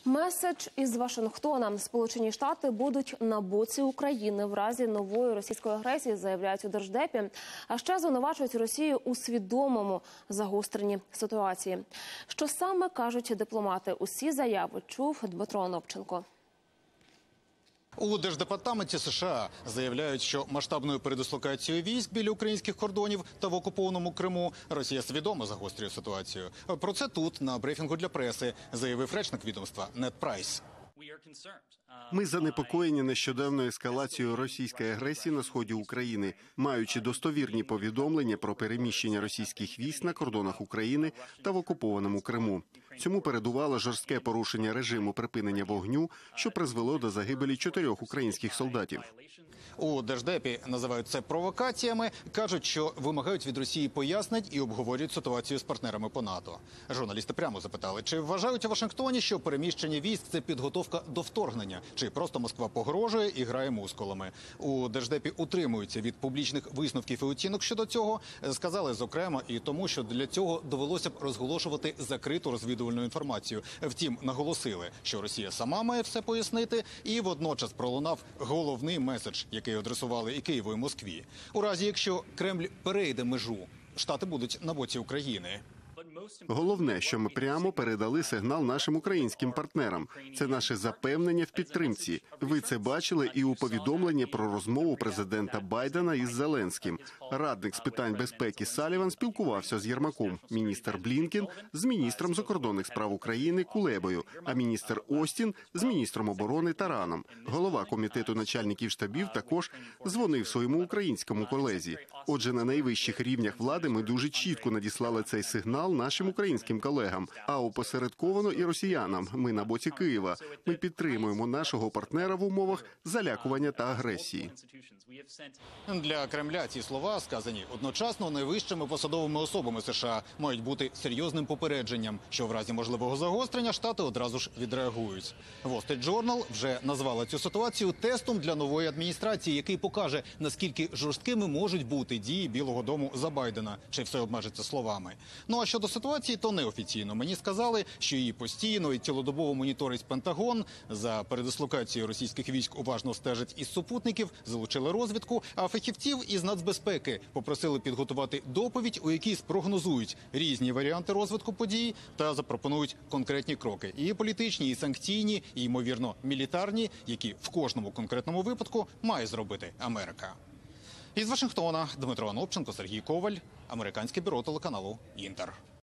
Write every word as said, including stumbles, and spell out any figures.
Меседж із Вашингтона. Сполучені Штати будуть на боці України в разі нової російської агресії, заявляють у Держдепі. А ще звинувачують Росію у свідомому загостренні ситуації. Що саме кажуть дипломати? Усі заяви чув Дмитро Онопченко. У Держдепартаменті США заявляють, що масштабною передислокацією військ біля українських кордонів та в окупованому Криму Росія свідомо загострює ситуацію. Про це тут, на брифінгу для преси, заявив речник відомства Нед Прайс. Ми занепокоєні нещодавною ескалацією російської агресії на сході України, маючи достовірні повідомлення про переміщення російських військ на кордонах України та в окупованому Криму. Цьому передувало жорстке порушення режиму припинення вогню, що призвело до загибелі чотирьох українських солдатів. У Держдепі називають це провокаціями, кажуть, що вимагають від Росії пояснень і обговорюють ситуацію з партнерами по НАТО. Журналісти прямо запитали, чи вважають у Вашингтоні, що переміщення військ – це підготовка до вторгнення, чи просто Москва погрожує і грає мускулами. У Держдепі утримуються від публічних висновків і оцінок щодо цього. Сказали, зокрема, і тому, що для цього довелося б розголошувати закриту розвідувальну інформацію. Втім, наголосили, що Росія сама має все пояснити, і водночас пролунав головний меседж, який адресували і Києву, і Москві. У разі, якщо Кремль перейде межу, Штати будуть на боці України. Головне, що ми прямо передали сигнал нашим українським партнерам. Це наше запевнення в підтримці. Ви це бачили і у повідомленні про розмову президента Байдена із Зеленським. Радник з питань безпеки Саліван спілкувався з Єрмаком, міністр Блінкен з міністром закордонних справ України Кулебою, а міністр Остін з міністром оборони Тараном. Голова комітету начальників штабів також дзвонив своєму українському колезі. Отже, на найвищих рівнях влади ми дуже чітко надіслали цей сигнал нашим українським колегам, а опосередковано і росіянам. Ми на боці Києва. Ми підтримуємо нашого партнера в умовах залякування та агресії. Для Кремля ці слова, сказані одночасно найвищими посадовими особами США, мають бути серйозним попередженням, що в разі можливого загострення Штати одразу ж відреагують. Wall Street Journal вже назвала цю ситуацію тестом для нової адміністрації, який покаже, наскільки жорсткими можуть бути дії Білого дому за Байдена, чи все обмежиться словами. Ну а щодо ситуації, то неофіційно. Мені сказали, що її постійно і цілодобово моніторить Пентагон. За передислокацією російських військ уважно стежать із супутників, залучили розвідку, а фахівців із нацбезпеки попросили підготувати доповідь, у якій спрогнозують різні варіанти розвитку подій та запропонують конкретні кроки. І політичні, і санкційні, і, ймовірно, мілітарні, які в кожному конкретному випадку має зробити Америка. Із Вашингтона Дмитро Онопченко, Сергій Коваль, Американське бюро телеканалу «Інтер».